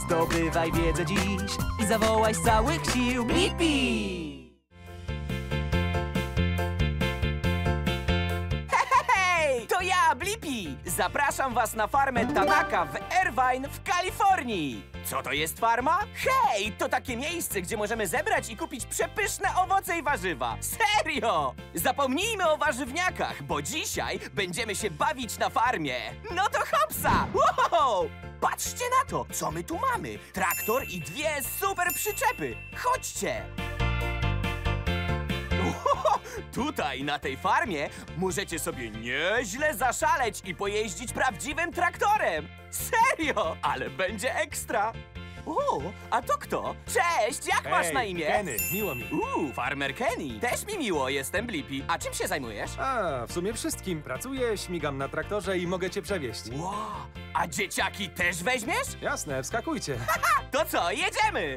Zdobywaj wiedzę dziś i zawołaj z całych sił Blippi! Hej, to ja, Blippi! Zapraszam was na farmę Tanaka w Irvine w Kalifornii! Co to jest farma? Hej, to takie miejsce, gdzie możemy zebrać i kupić przepyszne owoce i warzywa. Serio! Zapomnijmy o warzywniakach, bo dzisiaj będziemy się bawić na farmie. No to hopsa! Wow! Patrzcie na to, co my tu mamy. Traktor i 2 super przyczepy. Chodźcie! Tutaj, na tej farmie, możecie sobie nieźle zaszaleć i pojeździć prawdziwym traktorem. Serio, ale będzie ekstra. O, a to kto? Cześć, jak masz na imię? Kenny, miło mi. Farmer Kenny. Też mi miło, jestem Blippi. A czym się zajmujesz? A, w sumie wszystkim. Pracuję, śmigam na traktorze i mogę cię przewieźć. Wow, a dzieciaki też weźmiesz? Jasne, wskakujcie. To co, jedziemy!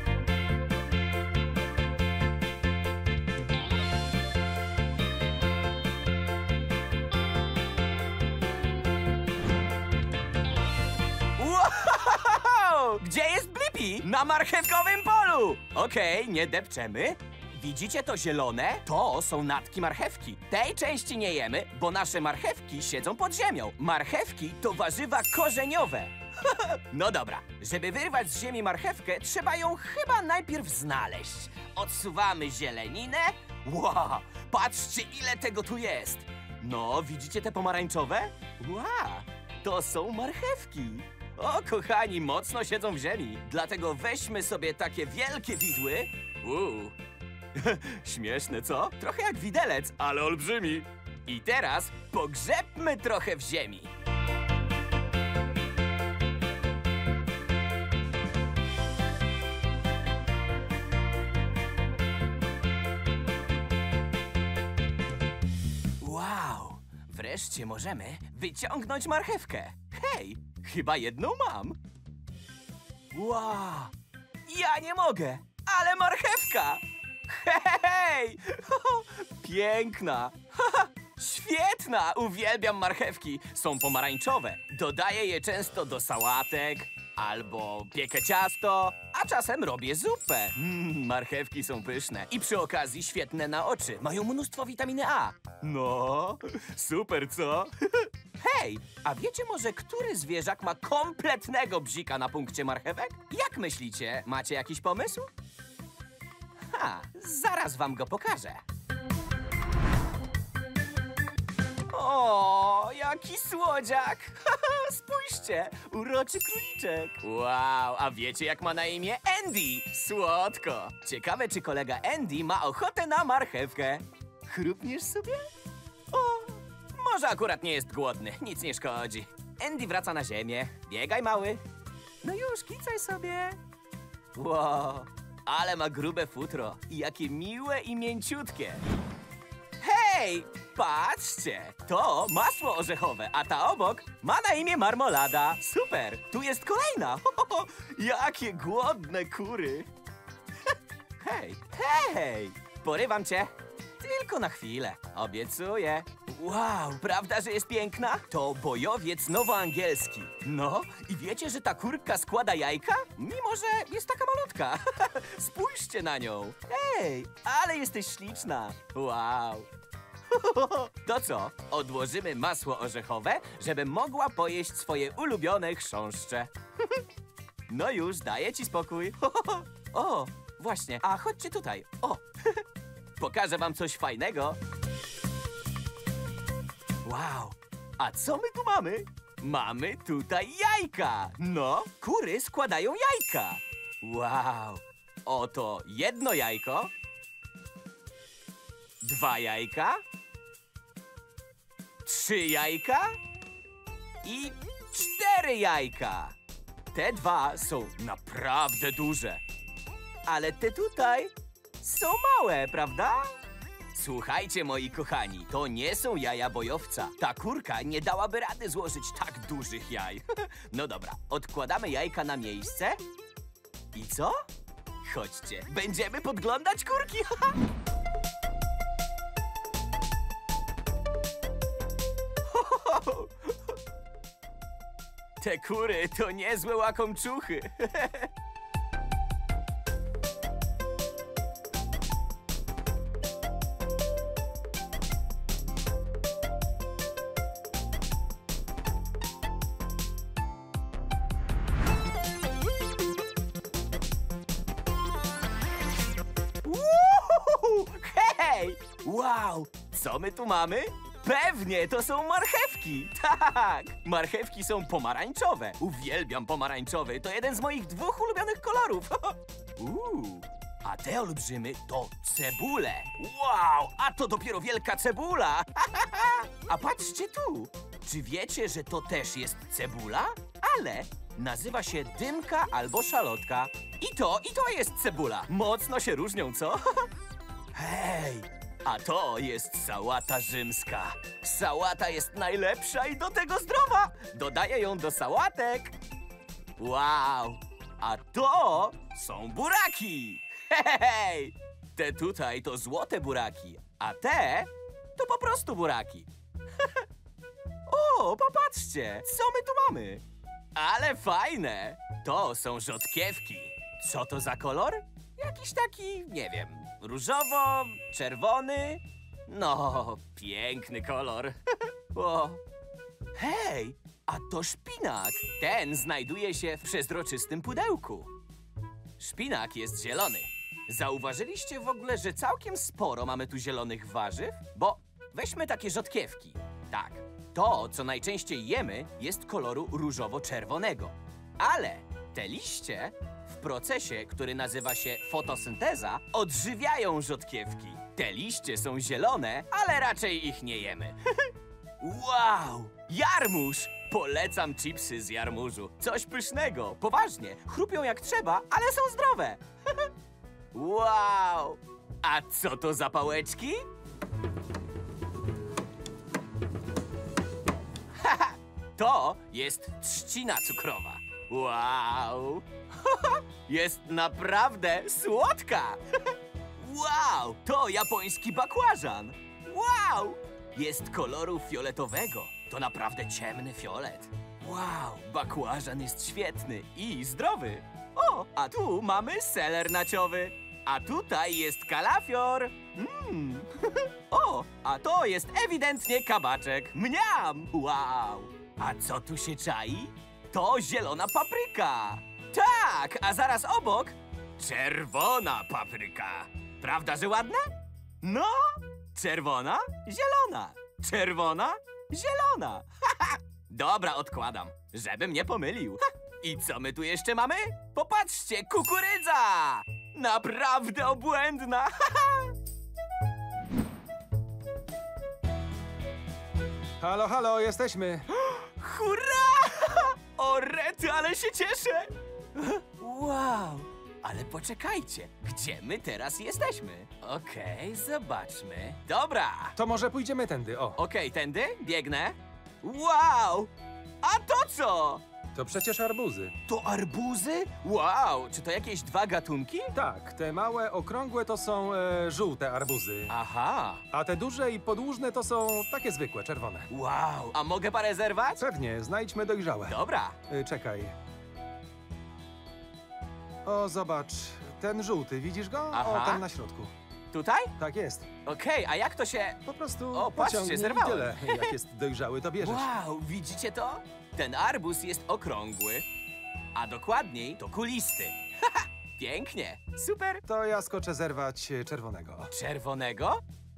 Wow! Gdzie jest Blippi? Na marchewkowym polu! Okej, nie depczemy. Widzicie to zielone? To są natki marchewki. Tej części nie jemy, bo nasze marchewki siedzą pod ziemią. Marchewki to warzywa korzeniowe. No dobra, żeby wyrwać z ziemi marchewkę, trzeba ją chyba najpierw znaleźć. Odsuwamy zieleninę. Wow, patrzcie, ile tego tu jest. No, widzicie te pomarańczowe? Wow, to są marchewki. O, kochani, mocno siedzą w ziemi. Dlatego weźmy sobie takie wielkie widły. Śmieszne, co? Trochę jak widelec, ale olbrzymi. I teraz pogrzebmy trochę w ziemi. Wow, wreszcie możemy wyciągnąć marchewkę. Hej, chyba jedną mam. Wow, ja nie mogę, ale marchewka! Hej! Piękna! Świetna! Uwielbiam marchewki. Są pomarańczowe. Dodaję je często do sałatek albo piekę ciasto, a czasem robię zupę. Marchewki są pyszne i przy okazji świetne na oczy. Mają mnóstwo witaminy A. No, super, co? Hej, a wiecie może, który zwierzak ma kompletnego bzika na punkcie marchewek? Jak myślicie? Macie jakiś pomysł? Zaraz wam go pokażę. O, jaki słodziak! Spójrzcie, uroczy króliczek. Wow, a wiecie, jak ma na imię? Andy! Słodko! Ciekawe, czy kolega Andy ma ochotę na marchewkę. Chrupniesz sobie? O, może akurat nie jest głodny, nic nie szkodzi. Andy wraca na ziemię. Biegaj, mały. No już, kicaj sobie. Wow, ale ma grube futro i jakie miłe i mięciutkie. Hej, patrzcie, to masło orzechowe, a ta obok ma na imię marmolada. Super, tu jest kolejna. Jakie głodne kury. Hej, hej, porywam cię. Tylko na chwilę, obiecuję. Wow, prawda, że jest piękna? To bojowiec nowoangielski. No, i wiecie, że ta kurka składa jajka? Mimo że jest taka malutka. Spójrzcie na nią. Hej, ale jesteś śliczna. Wow. To co? Odłożymy masło orzechowe, żeby mogła pojeść swoje ulubione chrząszcze. No już, daję ci spokój. O, właśnie, a chodźcie tutaj. O, pokażę wam coś fajnego. Wow, a co my tu mamy? Mamy tutaj jajka. No, kury składają jajka. Wow, oto jedno jajko. 2 jajka. 3 jajka. I 4 jajka. Te 2 są naprawdę duże. Ale te tutaj są małe, prawda? Słuchajcie, moi kochani, to nie są jaja bojowca. Ta kurka nie dałaby rady złożyć tak dużych jaj. No dobra, odkładamy jajka na miejsce. I co? Chodźcie, będziemy podglądać kurki. Te kury to niezłe łakomczuchy. Uhu! Hej! Wow! Co my tu mamy? Pewnie, to są marchewki! Tak! Marchewki są pomarańczowe. Uwielbiam pomarańczowy. To jeden z moich 2 ulubionych kolorów. A te olbrzymy to cebule. Wow! A to dopiero wielka cebula! A patrzcie tu! Czy wiecie, że to też jest cebula? Ale nazywa się dymka albo szalotka. I to jest cebula. Mocno się różnią, co? Hej! A to jest sałata rzymska. Sałata jest najlepsza i do tego zdrowa. Dodaję ją do sałatek. Wow! A to są buraki. Hej! Te tutaj to złote buraki, a te to po prostu buraki. O, popatrzcie, co my tu mamy? Ale fajne! To są rzodkiewki. Co to za kolor? Jakiś taki, nie wiem, różowo-czerwony. No, piękny kolor. O. Hej, a to szpinak. Ten znajduje się w przezroczystym pudełku. Szpinak jest zielony. Zauważyliście w ogóle, że całkiem sporo mamy tu zielonych warzyw? Bo weźmy takie rzodkiewki. Tak, to, co najczęściej jemy, jest koloru różowo-czerwonego. Ale te liście w procesie, który nazywa się fotosynteza, odżywiają rzodkiewki. Te liście są zielone, ale raczej ich nie jemy. Wow! Jarmuż! Polecam chipsy z jarmużu. Coś pysznego, poważnie. Chrupią jak trzeba, ale są zdrowe. Wow! A co to za pałeczki? Haha! To jest trzcina cukrowa. Wow! Jest naprawdę słodka! Wow! To japoński bakłażan! Wow! Jest koloru fioletowego. To naprawdę ciemny fiolet. Wow! Bakłażan jest świetny i zdrowy. O, a tu mamy seler naciowy. A tutaj jest kalafior. O, a to jest ewidentnie kabaczek. Mniam! Wow! A co tu się czai? To zielona papryka. Tak, a zaraz obok czerwona papryka. Prawda, że ładne? No, czerwona, zielona. Czerwona, zielona. Dobra, odkładam, żebym nie pomylił. I co my tu jeszcze mamy? Popatrzcie, kukurydza! Naprawdę obłędna. Halo, halo, jesteśmy. Hurra! O rety, ale się cieszę! Wow! Ale poczekajcie, gdzie my teraz jesteśmy? Okej, zobaczmy. Dobra! To może pójdziemy tędy, o. Okej, tędy? Biegnę. Wow! A to co? To przecież arbuzy. To arbuzy? Wow! Czy to jakieś 2 gatunki? Tak, te małe, okrągłe to są żółte arbuzy. Aha! A te duże i podłużne to są takie zwykłe, czerwone. Wow! A mogę parę zerwać? Pewnie, znajdźmy dojrzałe. Dobra. Czekaj. O, zobacz. Ten żółty, widzisz go? Aha. O, ten na środku. Tutaj? Tak jest. Okej, a jak to się... Po prostu O, patrzcie, pociągnij i zerwałem. tyle. Jak jest dojrzały, to bierzesz. Wow, widzicie to? Ten arbuz jest okrągły, a dokładniej to kulisty. Haha, pięknie, super. To ja skoczę zerwać czerwonego. Czerwonego?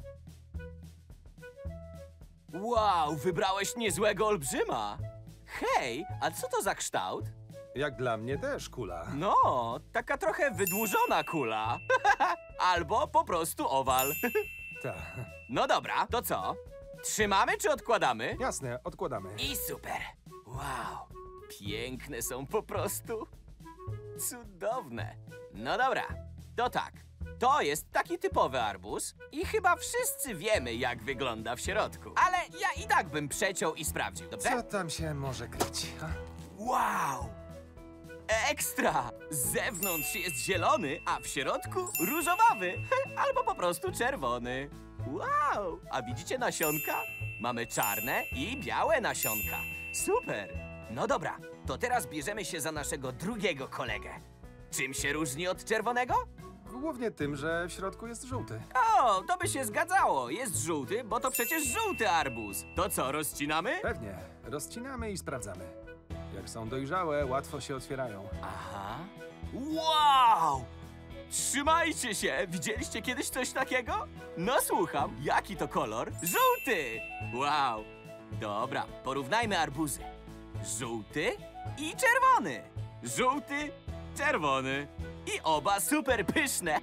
Wow, wybrałeś niezłego olbrzyma. Hej, a co to za kształt? Jak dla mnie też kula. No, taka trochę wydłużona kula. Albo po prostu owal. Tak. No dobra, to co? Trzymamy czy odkładamy? Jasne, odkładamy. I super. Wow, piękne są po prostu. Cudowne. No dobra, to tak. To jest taki typowy arbuz i chyba wszyscy wiemy, jak wygląda w środku. Ale ja i tak bym przeciął i sprawdził, dobrze? Co tam się może kryć? Ha? Wow! Ekstra! Z zewnątrz jest zielony, a w środku różowawy. Albo po prostu czerwony. Wow! A widzicie nasionka? Mamy czarne i białe nasionka. Super! No dobra, To teraz bierzemy się za naszego drugiego kolegę. Czym się różni od czerwonego? Głównie tym, że w środku jest żółty. O, to by się zgadzało. Jest żółty, bo to przecież żółty arbuz. To co, rozcinamy? Pewnie. Rozcinamy i sprawdzamy. Jak są dojrzałe, łatwo się otwierają. Aha. Wow! Trzymajcie się! Widzieliście kiedyś coś takiego? No słucham. Jaki to kolor? Żółty! Wow! Dobra, porównajmy arbuzy. Żółty i czerwony. Żółty, czerwony. I oba super pyszne.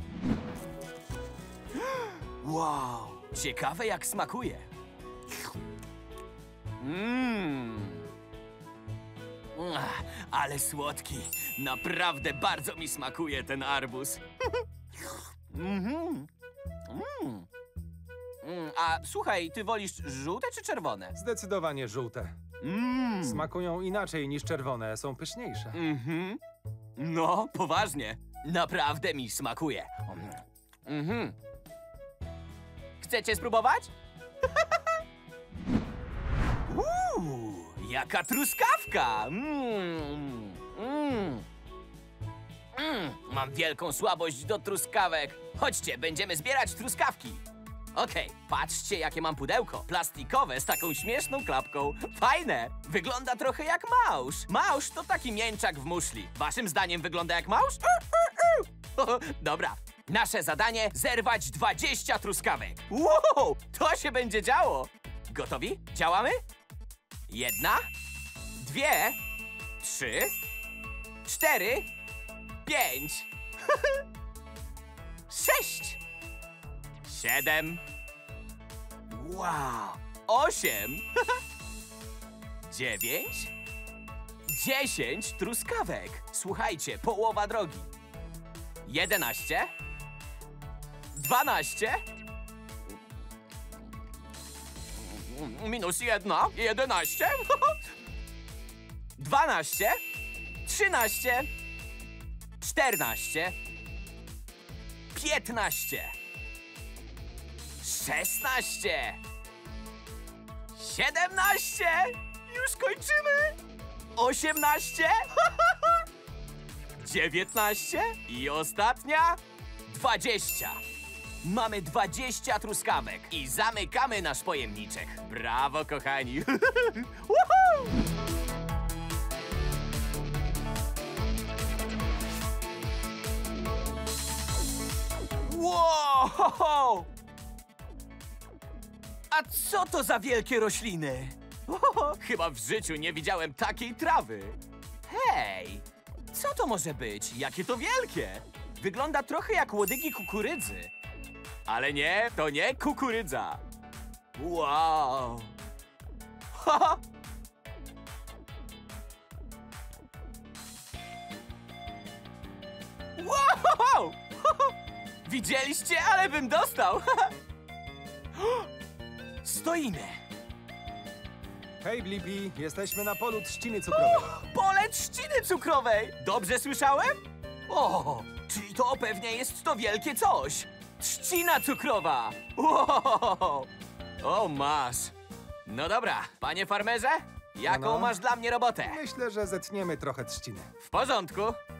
Wow! Ciekawe jak smakuje. Ale słodki. Naprawdę bardzo mi smakuje ten arbuz. A słuchaj, ty wolisz żółte czy czerwone? Zdecydowanie żółte. Smakują inaczej niż czerwone, są pyszniejsze. No, poważnie. Naprawdę mi smakuje. Chcecie spróbować? Jaka truskawka! Mam wielką słabość do truskawek. Chodźcie, będziemy zbierać truskawki. Okej, patrzcie, jakie mam pudełko. Plastikowe z taką śmieszną klapką. Fajne! Wygląda trochę jak małż. Małż to taki mięczak w muszli. Waszym zdaniem wygląda jak małż? Dobra. Nasze zadanie: zerwać 20 truskawek. Wow! To się będzie działo! Gotowi? Działamy? 1, 2, 3, 4, 5, 6, 7, wow, 8, 9, 10 truskawek. Słuchajcie, połowa drogi. 11, 12, minus 1, 11, 12, 13, 14, 15, 16, 17, już kończymy, 18, 19 i ostatnia 20. Mamy 20 truskawek i zamykamy nasz pojemniczek. Brawo, kochani! Woohoo! Wow! A co to za wielkie rośliny? Chyba w życiu nie widziałem takiej trawy. Hej! Co to może być? Jakie to wielkie! Wygląda trochę jak łodygi kukurydzy. Ale nie, to nie kukurydza. Wow! Haha! Wow! Widzieliście? Ale bym dostał! Stoimy! Hej, Blippi, jesteśmy na polu trzciny cukrowej. Pole trzciny cukrowej! Dobrze słyszałem? O, czyli to pewnie jest to wielkie coś! Trzcina cukrowa! Wow! O, masz! No dobra, panie farmerze, jaką No. masz dla mnie robotę? Myślę, że zetniemy trochę trzciny. W porządku.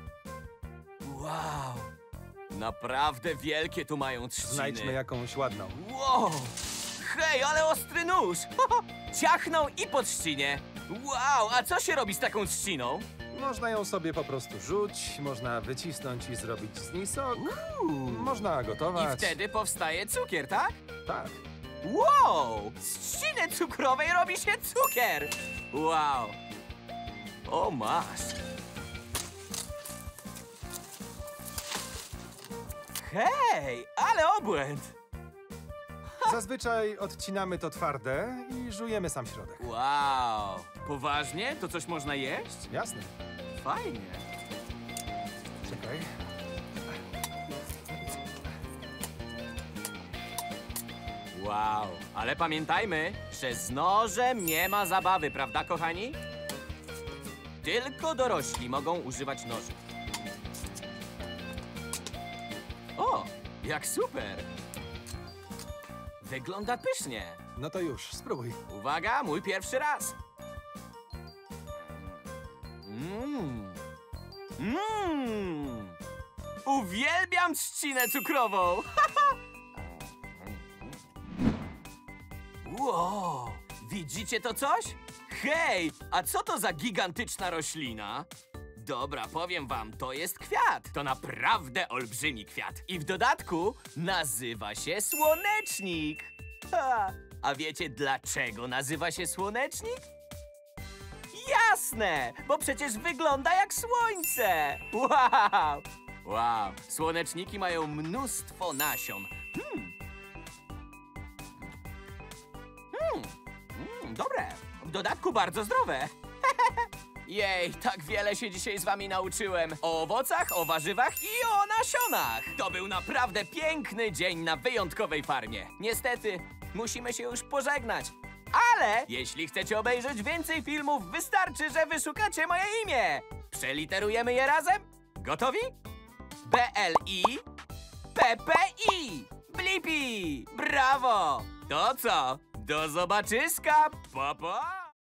Wow! Naprawdę wielkie tu mają trzciny. Znajdźmy jakąś ładną. Wow! Hej, ale ostry nóż! Ciachnął i po trzcinie. Wow, a co się robi z taką trzciną? Można ją sobie po prostu rzuć, można wycisnąć i zrobić z niej sok. Można I gotować. wtedy powstaje cukier, tak? Tak. Wow! Z trzciny cukrowej robi się cukier! Wow! O, masz! Hej, ale obłęd! Zazwyczaj odcinamy to twarde i żujemy sam środek. Wow! Poważnie? To coś można jeść? Jasne. Fajnie. Czekaj. Wow, ale pamiętajmy, że z nożem nie ma zabawy, prawda, kochani? Tylko dorośli mogą używać noży. O, jak super! Wygląda pysznie. No to już, spróbuj. Uwaga, mój pierwszy raz. Uwielbiam trzcinę cukrową! Wow, widzicie to coś? Hej, a co to za gigantyczna roślina? Dobra, powiem wam, to jest kwiat. To naprawdę olbrzymi kwiat. I w dodatku nazywa się słonecznik. Ha, a wiecie dlaczego nazywa się słonecznik? Jasne, bo przecież wygląda jak słońce. Wow! Wow, słoneczniki mają mnóstwo nasion. Dobre. W dodatku bardzo zdrowe. Jej, tak wiele się dzisiaj z wami nauczyłem. O owocach, o warzywach i o nasionach. To był naprawdę piękny dzień na wyjątkowej farmie. Niestety, musimy się już pożegnać. Ale jeśli chcecie obejrzeć więcej filmów, wystarczy, że wyszukacie moje imię. Przeliterujemy je razem? Gotowi? B-L-I-P-P-I. Blippi! Brawo! To co? Do zobaczyska! Pa, pa!